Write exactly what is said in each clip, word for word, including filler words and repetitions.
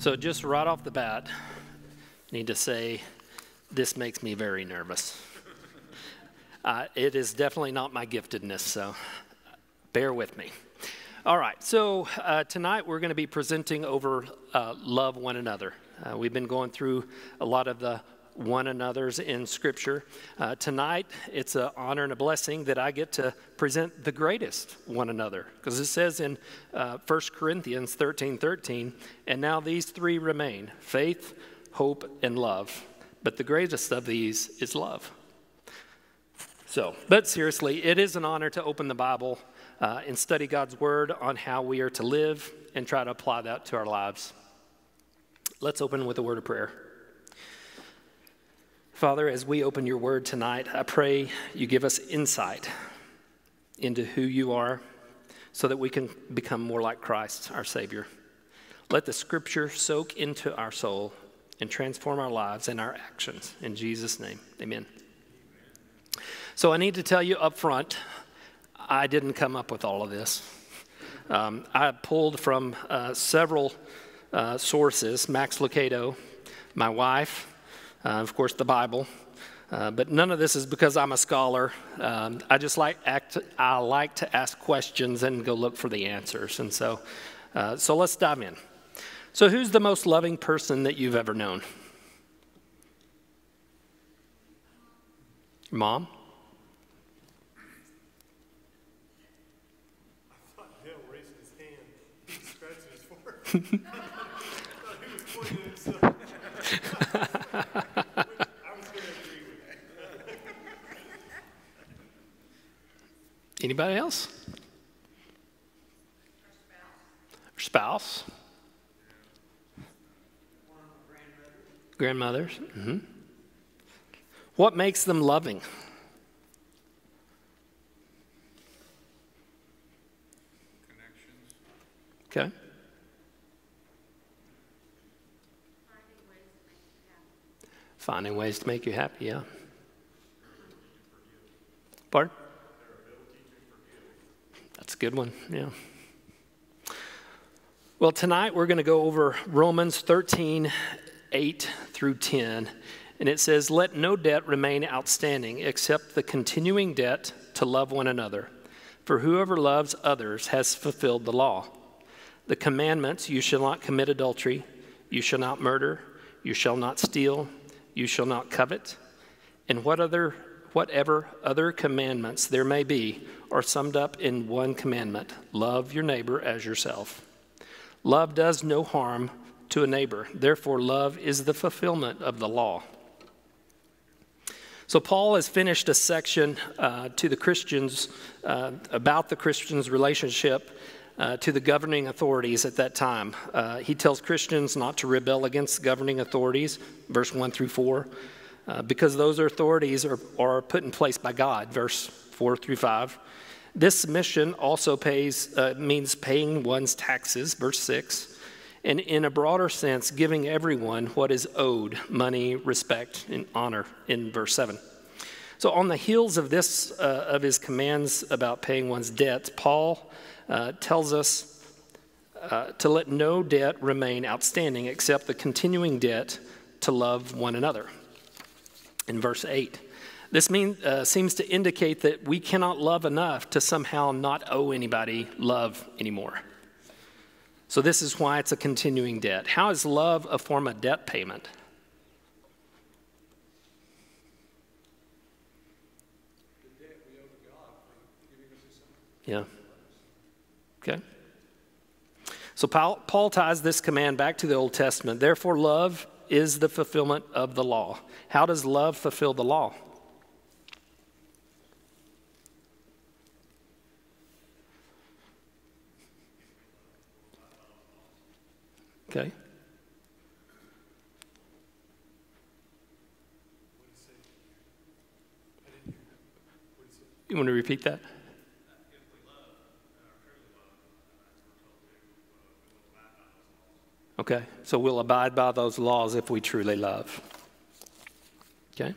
So just right off the bat, I need to say this makes me very nervous. Uh, it is definitely not my giftedness, so bear with me. All right, so uh, tonight we're going to be presenting over uh, love one another. Uh, we've been going through a lot of the one another's in Scripture. Uh, tonight, it's an honor and a blessing that I get to present the greatest one another. Because it says in uh, First Corinthians thirteen thirteen, and now these three remain, faith, hope, and love. But the greatest of these is love. So, but seriously, it is an honor to open the Bible uh, and study God's Word on how we are to live and try to apply that to our lives. Let's open with a word of prayer. Father, as we open your word tonight, I pray you give us insight into who you are so that we can become more like Christ, our Savior. Let the Scripture soak into our soul and transform our lives and our actions. In Jesus' name, amen. So I need to tell you up front, I didn't come up with all of this. Um, I pulled from uh, several uh, sources, Max Lucado, my wife, Uh, of course, the Bible, uh, but none of this is because I'm a scholar. Um, I just like act, I like to ask questions and go look for the answers, and so, uh, so let's dive in. So, who's the most loving person that you've ever known? Your mom? I thought Dale raised his hand. He scratched his forehead. I thought he was pointing at himself. Anybody else? Or spouse? Grandmothers? Mm-hmm. What makes them loving? Connections. Okay. Finding ways to make you happy, yeah. Pardon? That's a good one, yeah. Well, tonight we're going to go over Romans thirteen, eight through ten. And it says, let no debt remain outstanding except the continuing debt to love one another. For whoever loves others has fulfilled the law. The commandments, you shall not commit adultery, you shall not murder, you shall not steal, you shall not covet, and what other, whatever other commandments there may be are summed up in one commandment: love your neighbor as yourself. Love does no harm to a neighbor. Therefore, love is the fulfillment of the law. So Paul has finished a section uh, to the Christians uh, about the Christians' relationship Uh, to the governing authorities at that time. Uh, he tells Christians not to rebel against governing authorities, verse one through four, uh, because those authorities are, are put in place by God, verse four through five. This submission also pays uh, means paying one's taxes, verse six, and in a broader sense, giving everyone what is owed, money, respect, and honor, in verse seven. So on the heels of this, uh, of his commands about paying one's debts, Paul Uh, tells us uh, to let no debt remain outstanding except the continuing debt to love one another. In verse eight, this mean, uh, seems to indicate that we cannot love enough to somehow not owe anybody love anymore. So this is why it's a continuing debt. How is love a form of debt payment? The debt we owe to God for giving us His Son. Yeah. Okay. So Paul, Paul ties this command back to the Old Testament. Therefore, love is the fulfillment of the law. How does love fulfill the law? Okay. You want to repeat that? Okay, so we'll abide by those laws if we truly love. Okay?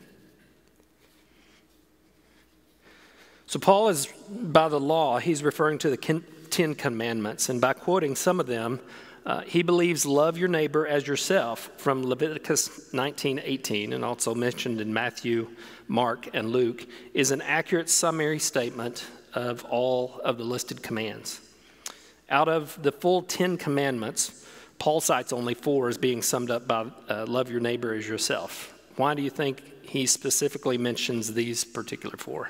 So Paul is, by the law, he's referring to the Ten Commandments, and by quoting some of them, Uh, he believes love your neighbor as yourself from Leviticus nineteen eighteen, and also mentioned in Matthew, Mark, and Luke, is an accurate summary statement of all of the listed commands. Out of the full Ten Commandments, Paul cites only four as being summed up by uh, love your neighbor as yourself. Why do you think he specifically mentions these particular four?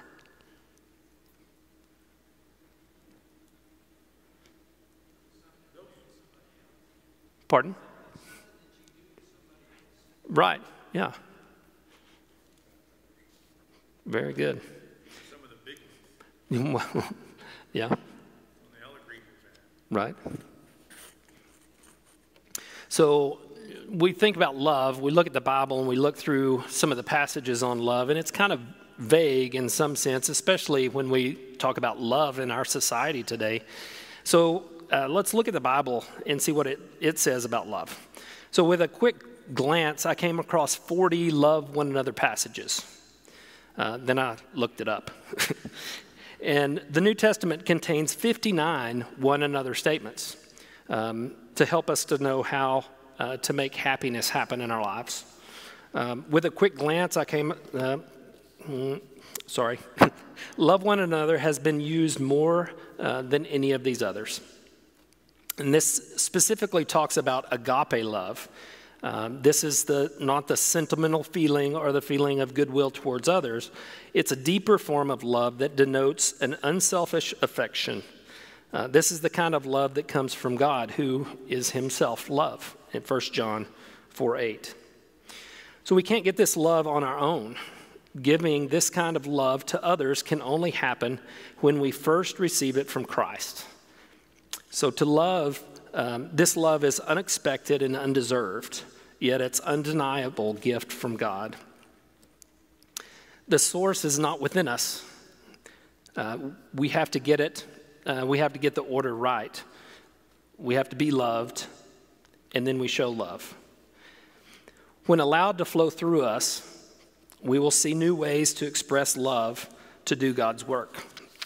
Pardon? Right, yeah. Very good. Some of the big ones. Yeah. They all agree with that. Right. So we think about love, we look at the Bible and we look through some of the passages on love, and it's kind of vague in some sense, especially when we talk about love in our society today. So uh, let's look at the Bible and see what it, it says about love. So with a quick glance, I came across forty love one another passages. Uh, then I looked it up. And the New Testament contains fifty-nine one another statements um, to help us to know how uh, to make happiness happen in our lives. Um, with a quick glance, I came, uh, mm, sorry, love one another has been used more uh, than any of these others. And this specifically talks about agape love. Um, this is the not the sentimental feeling or the feeling of goodwill towards others. It's a deeper form of love that denotes an unselfish affection. Uh, this is the kind of love that comes from God, who is himself love, in First John four eight. So we can't get this love on our own. Giving this kind of love to others can only happen when we first receive it from Christ. So to love, um, this love is unexpected and undeserved, yet it's undeniable gift from God. The source is not within us. Uh, we have to get it. Uh, we have to get the order right. We have to be loved, and then we show love. When allowed to flow through us, we will see new ways to express love to do God's work.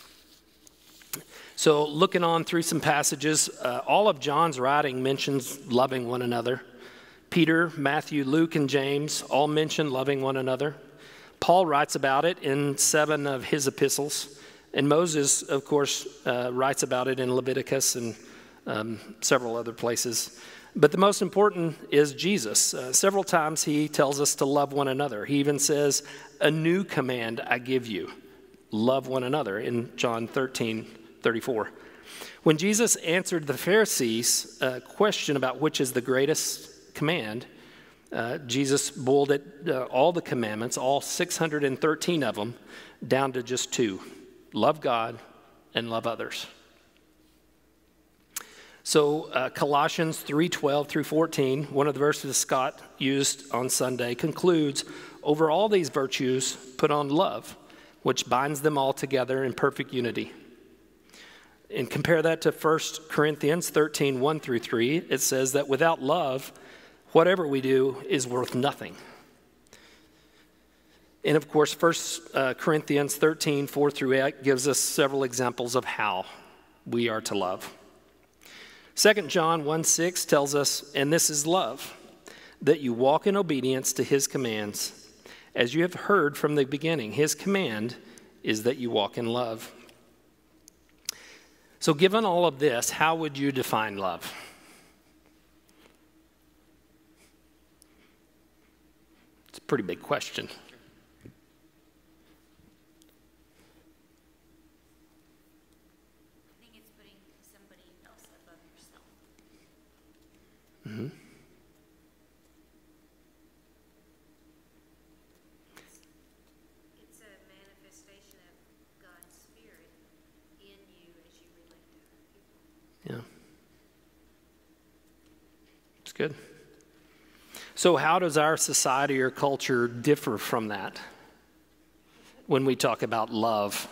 So looking on through some passages, uh, all of John's writing mentions loving one another. Peter, Matthew, Luke, and James all mention loving one another. Paul writes about it in seven of his epistles. And Moses, of course, uh, writes about it in Leviticus and um, several other places. But the most important is Jesus. Uh, several times he tells us to love one another. He even says, "A new command I give you, love one another," in John thirteen thirty-four. When Jesus answered the Pharisees' uh, question about which is the greatest command, uh, Jesus boiled it, uh, all the commandments, all six hundred thirteen of them, down to just two: love God and love others. So uh, Colossians three twelve through fourteen, one of the verses Scott used on Sunday, concludes, "Over all these virtues, put on love, which binds them all together in perfect unity." And compare that to First Corinthians thirteen one through three. It says that without love, whatever we do is worth nothing. And of course, First Corinthians thirteen four through eight gives us several examples of how we are to love. Second John one six tells us, "And this is love, that you walk in obedience to his commands. As you have heard from the beginning, his command is that you walk in love." So given all of this, how would you define love? It's a pretty big question. I think it's putting somebody else above yourself. Mm-hmm. It's a manifestation of God's Spirit in you as you relate to other people. Yeah. It's good. So how does our society or culture differ from that when we talk about love?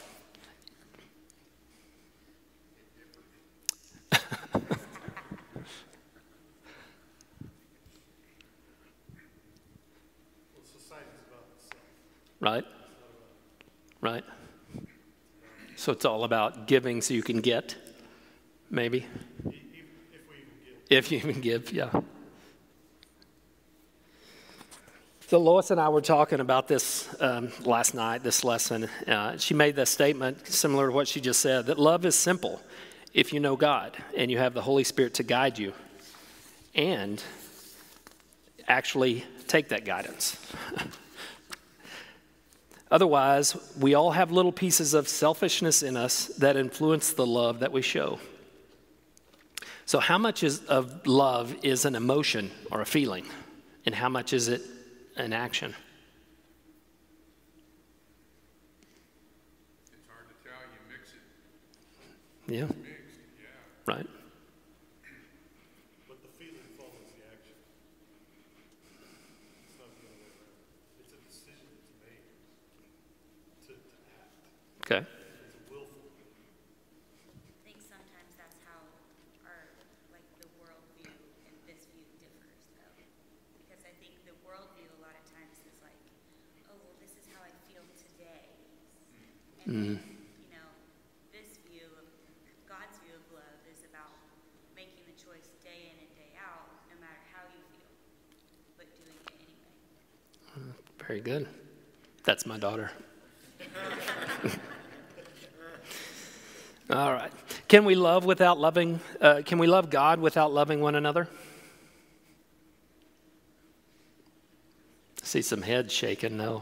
Well, society's about itself. Right? Right? So it's all about giving so you can get, maybe? E- e- If we even get. If you even give, yeah. So Lois and I were talking about this um, last night, this lesson. Uh, she made that statement similar to what she just said, that love is simple if you know God and you have the Holy Spirit to guide you and actually take that guidance. Otherwise, we all have little pieces of selfishness in us that influence the love that we show. So how much is, of love is an emotion or a feeling, and how much is it an action? It's hard to tell. You mix it. Yeah. Mixed, yeah. Right. But the feeling follows the action. It's not the other way around. It's a decision that's made to, to act. Okay. It's willful. I think sometimes that's how our, like, the worldview and this view differs, though. Because I think the worldview a lot of times is like, oh, well, this is how I feel today. And, Mm. you know, this view of, God's view of love is about making the choice day in and day out, no matter how you feel, but doing it anyway. Very good. That's my daughter. All right. Can we love without loving? Uh, can we love God without loving one another? See some heads shaking. No.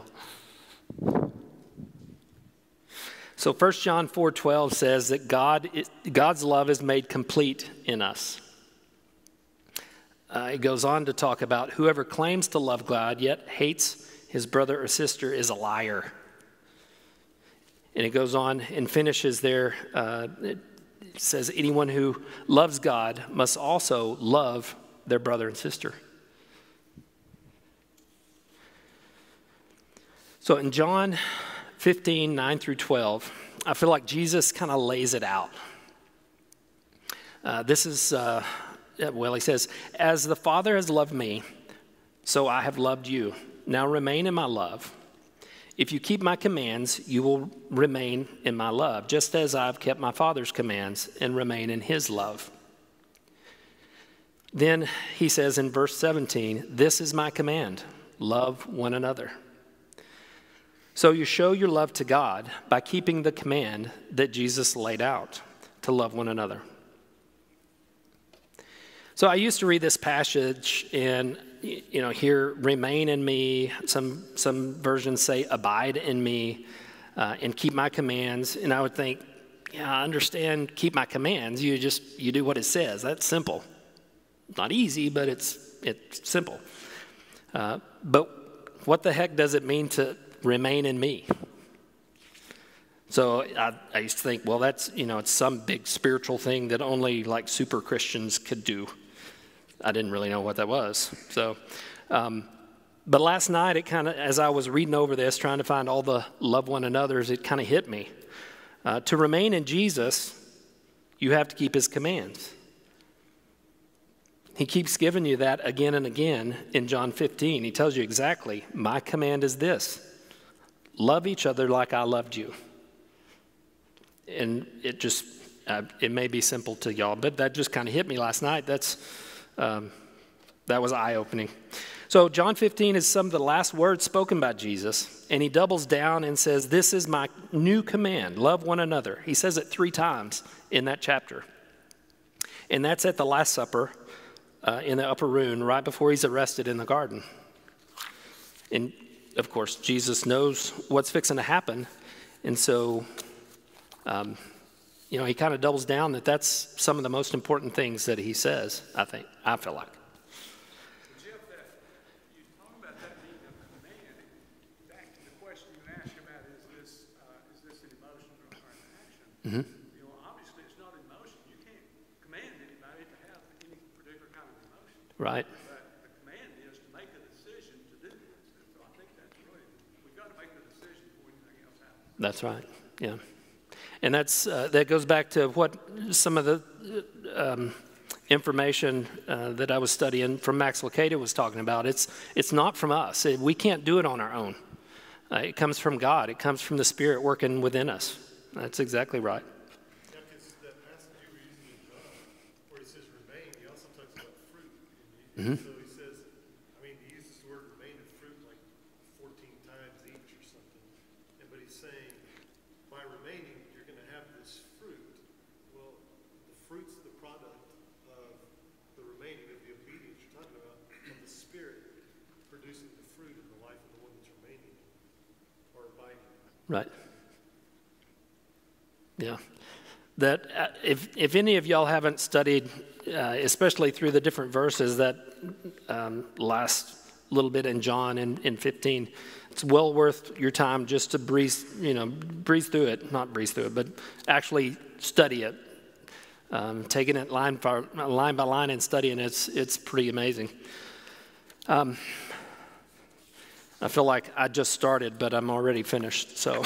So First John four twelve says that God, God's love is made complete in us. Uh, it goes on to talk about whoever claims to love God yet hates his brother or sister is a liar. And it goes on and finishes there. Uh, it says anyone who loves God must also love their brother and sister. So in John fifteen, nine through twelve, I feel like Jesus kind of lays it out. Uh, this is, uh, well, he says, as the Father has loved me, so I have loved you. Now remain in my love. If you keep my commands, you will remain in my love, just as I've kept my Father's commands and remain in his love. Then he says in verse seventeen, this is my command, love one another. So you show your love to God by keeping the command that Jesus laid out, to love one another. So I used to read this passage and, you know, here, remain in me. Some, some versions say abide in me uh, and keep my commands. And I would think, yeah, I understand, keep my commands. You just, you do what it says. That's simple. Not easy, but it's, it's simple. Uh, but what the heck does it mean to remain in me? So I, I used to think, well, that's, you know, it's some big spiritual thing that only like super Christians could do. I didn't really know what that was. So, um, but last night, it kind of, as I was reading over this, trying to find all the love one another's, it kind of hit me. Uh, to remain in Jesus, you have to keep his commands. He keeps giving you that again and again in John fifteen. He tells you exactly, my command is this, love each other like I loved you. And it just, uh, it may be simple to y'all, but that just kind of hit me last night. That's, um, that was eye-opening. So John fifteen is some of the last words spoken by Jesus, and he doubles down and says, this is my new command, love one another. He says it three times in that chapter. And that's at the Last Supper uh, in the upper room right before he's arrested in the garden. And, of course, Jesus knows what's fixing to happen, and so, um, you know, he kind of doubles down that that's some of the most important things that he says, I think, I feel like. Jeff, that you talk about that being a command. Back to the question you asked about is this uh, is this an emotion or an action? Mm-hmm. You know, obviously it's not emotion. You can't command anybody to have any particular kind of emotion. Right. But the command is to make a decision to do this. And so I think that's really we've got to make the decision before anything else happens. That's right, yeah. And that's uh, that goes back to what some of the um, information uh, that I was studying from Max Lucado was talking about. It's it's not from us. It, we can't do it on our own. Uh, it comes from God. It comes from the Spirit working within us. That's exactly right. Yeah, because that passage you were using in John, where it says remain, he also talks about So he says, I mean, he uses the word remain in fruit like fourteen times each or something. And, but he's saying, by remaining, you're going to have this fruit. Well, the fruit's the product of the remaining, of the obedience you're talking about, of the Spirit producing the fruit in the life of the one that's remaining or abiding. Right. Yeah. That uh, if if any of y'all haven't studied, uh, especially through the different verses that um, last little bit in John in, in fifteen, it's well worth your time just to breeze, you know, breeze through it, not breeze through it, but actually study it. Um, taking it line by line by line and studying it's it's pretty amazing. Um, I feel like I just started, but I'm already finished. So,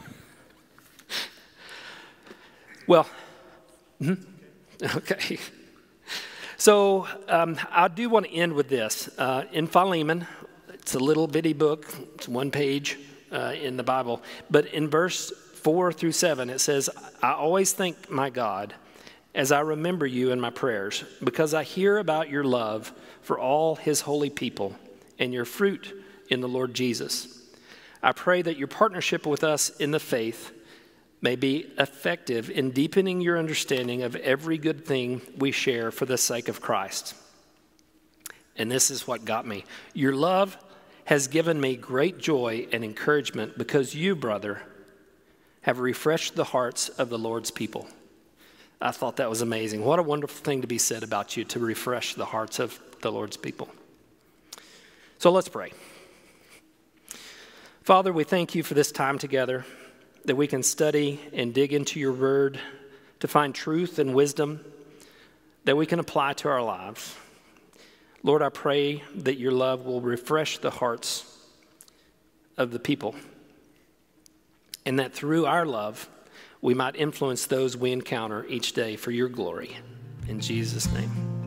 well, mm-hmm. Okay. So um, I do want to end with this. Uh, in Philemon, it's a little bitty book. It's one page uh, in the Bible. But in verse four through seven, it says, I always thank my God as I remember you in my prayers, because I hear about your love for all his holy people and your fruit in the Lord Jesus. I pray that your partnership with us in the faith may be effective in deepening your understanding of every good thing we share for the sake of Christ. And this is what got me. Your love has given me great joy and encouragement because you, brother, have refreshed the hearts of the Lord's people. I thought that was amazing. What a wonderful thing to be said about you, to refresh the hearts of the Lord's people. So let's pray. Father, we thank you for this time together, that we can study and dig into your word to find truth and wisdom that we can apply to our lives. Lord, I pray that your love will refresh the hearts of the people, and that through our love, we might influence those we encounter each day for your glory. In Jesus' name.